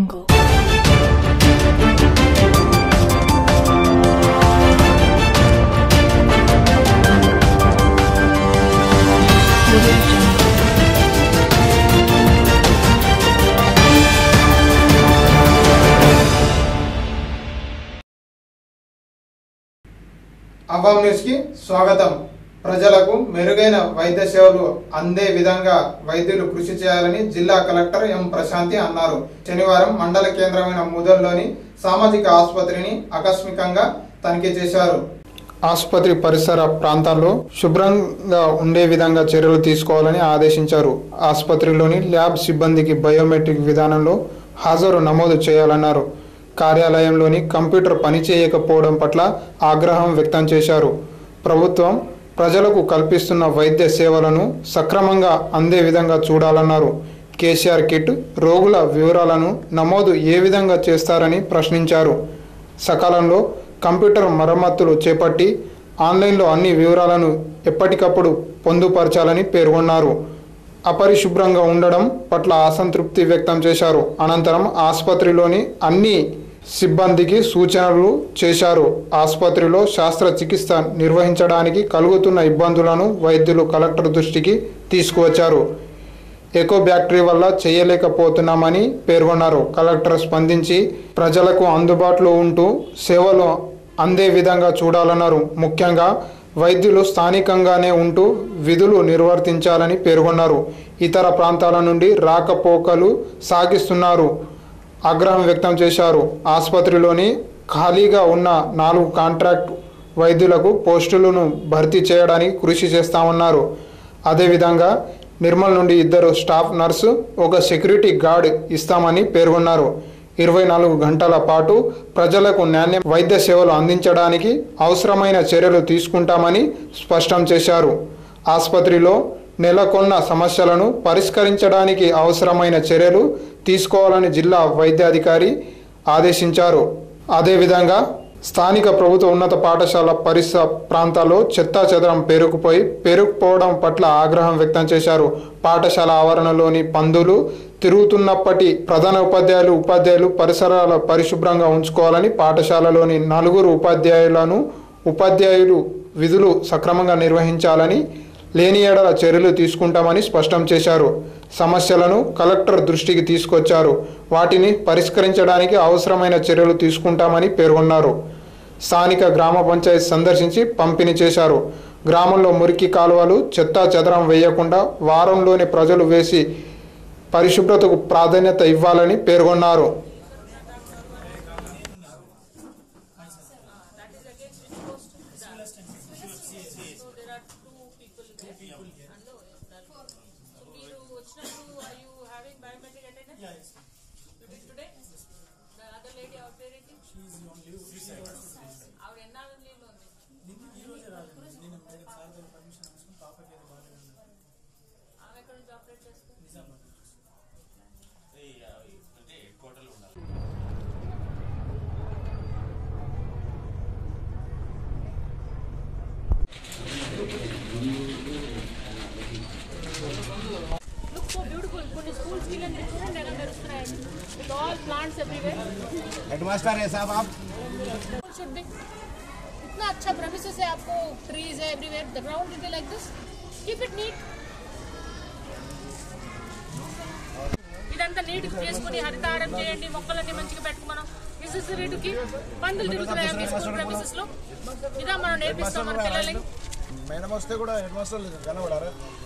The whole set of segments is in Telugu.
అవాం న్యూస్ కి స్వాగతం. ప్రజలకు మెరుగైన వైద్య సేవలు అందే విధంగా వైద్యులు కృషి చేయాలని జిల్లా కలెక్టర్ ఎం ప్రశాంతి అన్నారు. శనివారం మండల కేంద్రమైన ముదల్లోని సామాజిక ఆసుపత్రిని ఆకస్మికంగా తనిఖీ చేశారు. ఆసుపత్రి పరిసర ప్రాంతాల్లో శుభ్రంగా ఉండే విధంగా చర్యలు తీసుకోవాలని ఆదేశించారు. ఆసుపత్రిలోని ల్యాబ్ సిబ్బందికి బయోమెట్రిక్ విధానంలో హాజరు నమోదు చేయాలన్నారు. కార్యాలయంలోని కంప్యూటర్ పనిచేయకపోవడం పట్ల ఆగ్రహం వ్యక్తం చేశారు. ప్రభుత్వం ప్రజలకు కల్పిస్తున్న వైద్య సేవలను సక్రమంగా అందే విధంగా చూడాలన్నారు. కేసీఆర్ కిట్ రోగుల వివరాలను నమోదు ఏ విధంగా చేస్తారని ప్రశ్నించారు. సకాలంలో కంప్యూటర్ మరమ్మతులు చేపట్టి ఆన్లైన్లో అన్ని వివరాలను ఎప్పటికప్పుడు పొందుపరచాలని పేర్కొన్నారు. అపరిశుభ్రంగా ఉండడం పట్ల అసంతృప్తి వ్యక్తం చేశారు. అనంతరం ఆసుపత్రిలోని అన్ని సిబ్బందికి సూచనలు చేశారు. ఆసుపత్రిలో శస్త్రచికిత్స నిర్వహించడానికి కలుగుతున్న ఇబ్బందులను వైద్యులు కలెక్టర్ దృష్టికి తీసుకువచ్చారు. ఎకో బ్యాక్టరీ వల్ల చేయలేకపోతున్నామని పేర్కొన్నారు. కలెక్టర్ స్పందించి ప్రజలకు అందుబాటులో ఉంటూ సేవలు అందే విధంగా చూడాలన్నారు. ముఖ్యంగా వైద్యులు స్థానికంగానే ఉంటూ విధులు నిర్వర్తించాలని పేర్కొన్నారు. ఇతర ప్రాంతాల నుండి రాకపోకలు సాగిస్తున్నారు ఆగ్రహం వ్యక్తం చేశారు. ఆసుపత్రిలోని ఖాళీగా ఉన్న 4 కాంట్రాక్ట్ వైద్యులకు పోస్టులను భర్తీ చేయడానికి కృషి చేస్తామన్నారు. అదేవిధంగా నిర్మల్ నుండి 2 స్టాఫ్ నర్సు, 1 సెక్యూరిటీ గార్డ్ ఇస్తామని పేర్కొన్నారు. 24 గంటల పాటు ప్రజలకు నాణ్య వైద్య సేవలు అందించడానికి అవసరమైన చర్యలు తీసుకుంటామని స్పష్టం చేశారు. ఆసుపత్రిలో నెలకొన్న సమస్యలను పరిష్కరించడానికి అవసరమైన చర్యలు తీసుకోవాలని జిల్లా వైద్యాధికారి ఆదేశించారు. అదేవిధంగా స్థానిక ప్రభుత్వ ఉన్నత పాఠశాల పరిసర ప్రాంతాల్లో చెత్తాచెదరం పేరుకుపోవడం పట్ల ఆగ్రహం వ్యక్తం చేశారు. పాఠశాల ఆవరణలోని పందులు తిరుగుతున్నప్పటి ప్రధాన ఉపాధ్యాయులు పరిసరాల పరిశుభ్రంగా ఉంచుకోవాలని, పాఠశాలలోని 4 ఉపాధ్యాయులు విధులు సక్రమంగా నిర్వహించాలని, లేని ఎడల చర్యలు తీసుకుంటామని స్పష్టం చేశారు. సమస్యలను కలెక్టర్ దృష్టికి తీసుకొచ్చారు. వాటిని పరిష్కరించడానికి అవసరమైన చర్యలు తీసుకుంటామని పేర్కొన్నారు. స్థానిక గ్రామ పంచాయతీ సందర్శించి పంపిణీ చేశారు. గ్రామంలో మురికి కాలువలు చెత్తా చెదరం వేయకుండా వారంలోని ప్రజలు వేసి పరిశుభ్రతకు ప్రాధాన్యత ఇవ్వాలని పేర్కొన్నారు. हेडमास्टर है साहब, आप शुड बी इतना अच्छा प्रेमिसेस है, आपको ट्रीज है everywhere, the ground will be like this, keep it neat. ఇదంతా నీట్ చేసుకుని హరితారం చేయండి, మొక్కలన్నీ మంచిగా పెట్టుకున్నాం. This is the way to keep. పందులు తిరుగుతున్నాయి మీ స్కూల్ ప్రెమిసెస్ లో, ఇదా మనం నేర్పిస్తాం మన పిల్లలకి. మేడం వస్తే కూడా హెడ్ మాస్టర్ కనబడారా?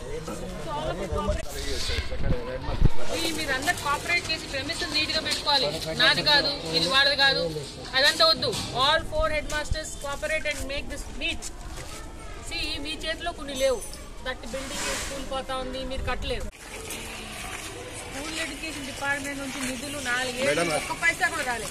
మీరందరూ కోఆపరేట్ చేసి ప్రెమిసెస్ నీట్ గా పెట్టుకోవాలి. నాది కాదు, ఇది వాడది కాదు, అదంతా వద్దు. All 4 head masters cooperate and make this neat. సి మీ చేతిలో కొన్ని లేవు. దట్ బిల్డింగ్ స్కూల్ పోతా ఉంది, మీరు కట్టలేరు. స్కూల్ ఎడ్యుకేషన్ డిపార్ట్మెంట్ నుంచి నిధులు 4 ఏళ్ళు 1 పైసా కూడా రాలేదు.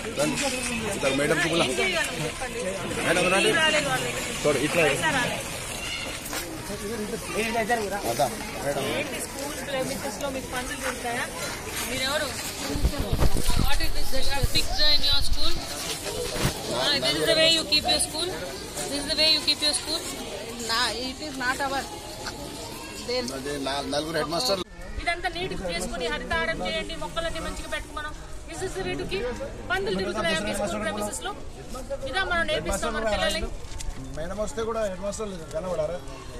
ఏంటి స్కూల్ ప్రెమిసెస్ లో మీకు పనులు దొరుకుతాయా? మీరెవరు? What is this fixed in your school? This is the way you keep your school? This is the way you keep your school? It is not our. ఇదంతా నీట్ చేసుకుని హరితారం చేయండి, మొక్కలన్నీ మంచిగా పెట్టుకున్నాం. దిస్ మూసేసే రేటుకి పందులు తిరుగుతున్నాయి మీ స్కూల్ ప్రెమిసెస్ లో. ఇదా మనం నేర్పిస్తాం మన పిల్లల్ని. మేడం వస్తే కూడా హెడ్ మాస్టర్ కనబడారా?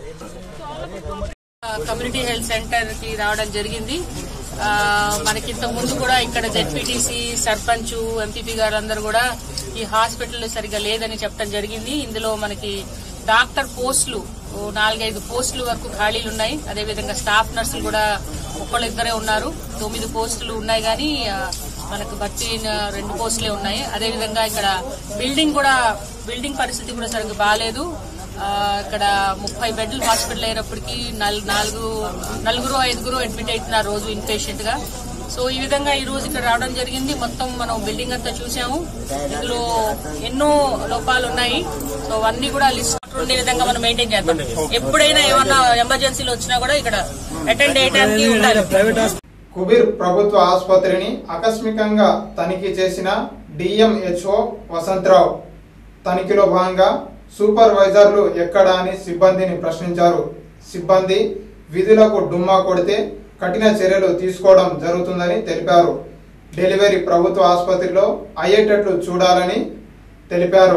కమ్యూనిటీ హెల్త్ సెంటర్ కి రావడం జరిగింది. మనకి ఇంత ముందు కూడా ఇక్కడ జెడ్పీటీసీ, సర్పంచ్, ఎంపీపీ గారు అందరూ కూడా ఈ హాస్పిటల్ సరిగా లేదని చెప్పడం జరిగింది. ఇందులో మనకి డాక్టర్ పోస్టులు 4-5 పోస్టులు వరకు ఖాళీలు ఉన్నాయి. అదేవిధంగా స్టాఫ్ నర్సులు కూడా ఒక్కళ్ళిద్దరే ఉన్నారు. 9 పోస్టులు ఉన్నాయి కానీ మనకు భర్తీ 2 పోస్టులే ఉన్నాయి. అదేవిధంగా ఇక్కడ బిల్డింగ్ పరిస్థితి కూడా సరిగ్గా బాగాలేదు. ఇక్కడ 30 బెడ్లు హాస్పిటల్ అయినప్పటికీ 4-5 అడ్మిట్ అవుతున్నారు రోజు ఇన్ పేషెంట్ గా. సో ఈ విధంగా ఈ రోజు ఇక్కడ రావడం జరిగింది. మొత్తం మనం బిల్డింగ్ అంతా చూసాము. ఇందులో ఎన్నో లోపాలు ఉన్నాయి. సో అవన్నీ కూడా లిస్ట్ ఉండే విధంగా మనం మెయింటైన్ చేద్దాం. ఎప్పుడైనా ఏమన్నా ఎమర్జెన్సీలు వచ్చినా కూడా ఇక్కడ అటెండ్ చేయడానికి ఉండాలి. కుబీర్ ప్రభుత్వ ఆసుపత్రిని ఆకస్మికంగా తనిఖీ చేసిన డిఎంహెచ్ఓ వసంతరావు. తనిఖీలో భాగంగా సూపర్వైజర్లు ఎక్కడా అని సిబ్బందిని ప్రశ్నించారు. సిబ్బంది విధులకు డుమ్మా కొడితే కఠిన చర్యలు తీసుకోవడం జరుగుతుందని తెలిపారు. డెలివరీ ప్రభుత్వ ఆసుపత్రిలో అయ్యేటట్లు చూడాలని తెలిపారు.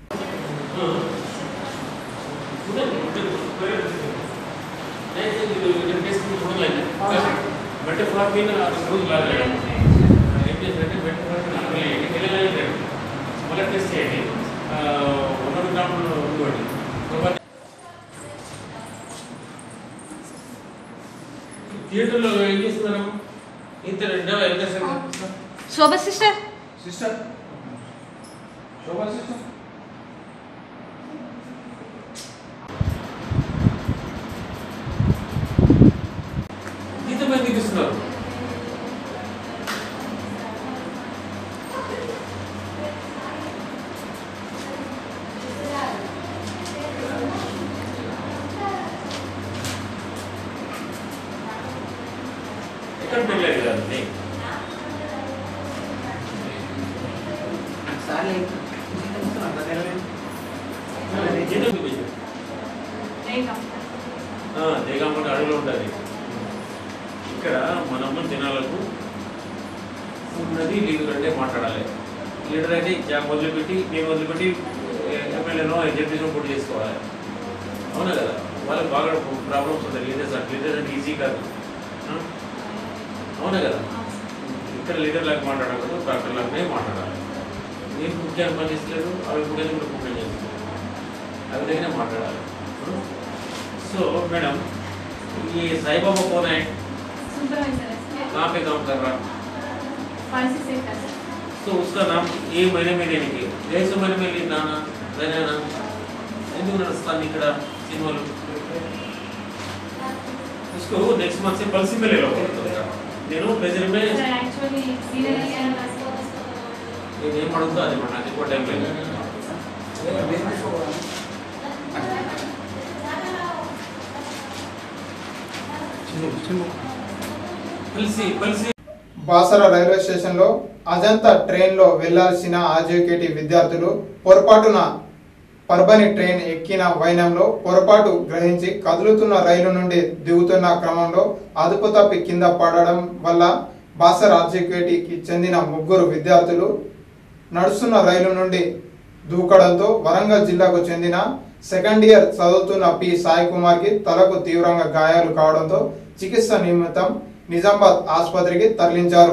థియేటర్లో ఏం చేస్తున్నారు? ఇంత శోభ సిస్టర్ ఇంతమంది తీస్తున్నారు. ఎక్కడ పెళ్ళలేదు కదండి. దేగామంటే అడుగులో ఉంటుంది. ఇక్కడ మనము జనాలకు ఉన్నది లీడర్ అంటే మాట్లాడాలి. లీడర్ అయితే వదిలిపెట్టి నేను వదిలిపెట్టి ఎమ్మెల్యేనో జడ్పీనో పోటీ చేసుకోవాలి. అవునా కదా? వాళ్ళకి బాగా ప్రాబ్లమ్స్ ఉంటాయి. లీడర్స్ అంటే ఈజీ కాదు. అవునా కదా? ఇక్కడ లీడర్ లాగా మాట్లాడకూడదు, డాక్టర్ లాగానే మాట్లాడాలి. నేను ముఖ్యాన్ని పనిచేస్తలేదు, అవి ముఖ్యాన్ని కూడా ముఖ్యం చేస్తలేదు. ఆ విధంగానే మాట్లాడాలి. సో मैडम ये साई बाबा कौन है? कहाँ पे काम कर रहा? तो उसका नाम ये महीने में लेने के जैसे महीने में लेना रहना ఎందుకు నడుస్తాను ఇక్కడ సినిమాలు. उसको नेक्स्ट मंथ से पॉलिसी में ले लो. నేను ప్రెజర్ में నేనేం అడుగుతా అది నాకు ఎక్కువ టైం లేదు. బాసర రైల్వే స్టేషన్ లో అజంతా ట్రైన్ లో వెళ్లాల్సిన ఆర్జేకేటీ విద్యార్థులు పొరపాటున పర్బని ట్రైన్ ఎక్కిన వైనంలో పొరపాటు గ్రహించి కదులుతున్న రైలు నుండి దిగుతున్న క్రమంలో అదుపు తప్పి కింద పడడం వల్ల బాసర ఆర్జేకేటీకి చెందిన 3 విద్యార్థులు నడుస్తున్న రైలు నుండి దూకడంతో వరంగల్ జిల్లాకు చెందిన సెకండ్ ఇయర్ చదువుతున్న పి సాయి కుమార్ కి తలకు తీవ్రంగా గాయాలు కావడంతో చికిత్స నిమిత్తం నిజామాబాద్ ఆసుపత్రికి తరలించారు.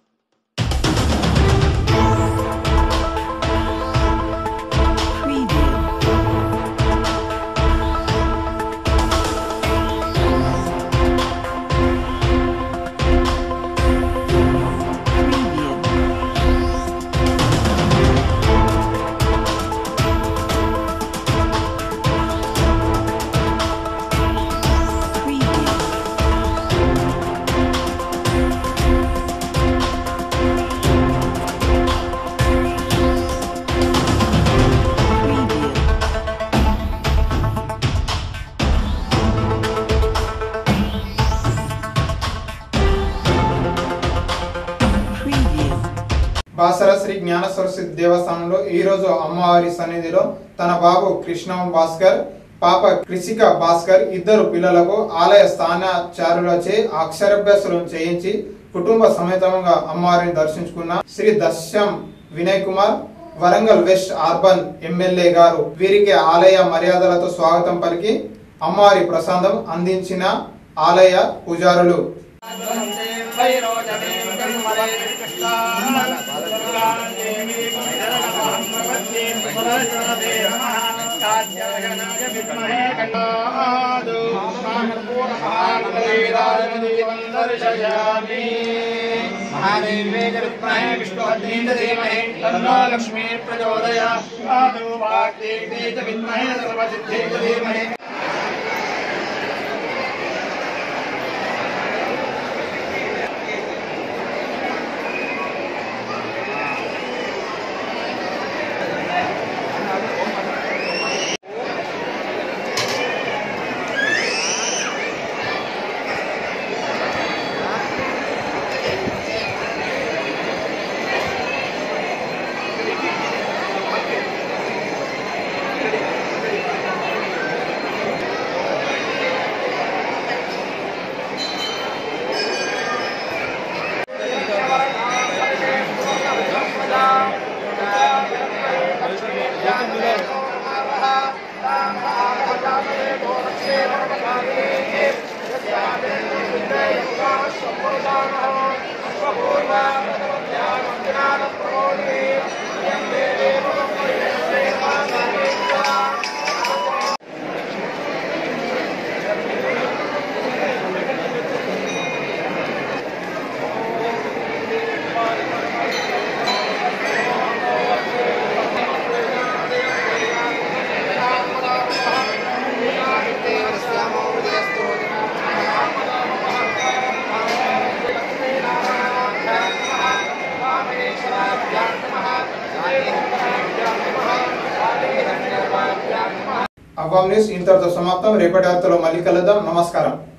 బాసర శ్రీ జ్ఞాన సరస్వతి దేవస్థానంలో ఈ రోజు అమ్మవారి సన్నిధిలో తన బాబు కృష్ణ భాస్కర్, పాప కృషిక భాస్కర్ ఇద్దరు పిల్లలకు ఆలయ స్థానాచారులచే అక్షరాభ్యాసం చేయించి కుటుంబ సమేతంగా అమ్మవారిని దర్శించుకున్న Shri Dasyam Vinay Kumar Warangal west urban MLA garu వీరికి ఆలయ మర్యాదలతో స్వాగతం పలికి అమ్మవారి ప్రసాదం అందించిన ఆలయ పూజారులు. लक्ष्मी प्रचोदयात् विद्महे सर्वसिद्धे धीमहि. అవామ్ న్యూస్ ఇంతటితో సమాప్తం. రేపటి వార్తలో మళ్ళీ కలుద్దాం. నమస్కారం.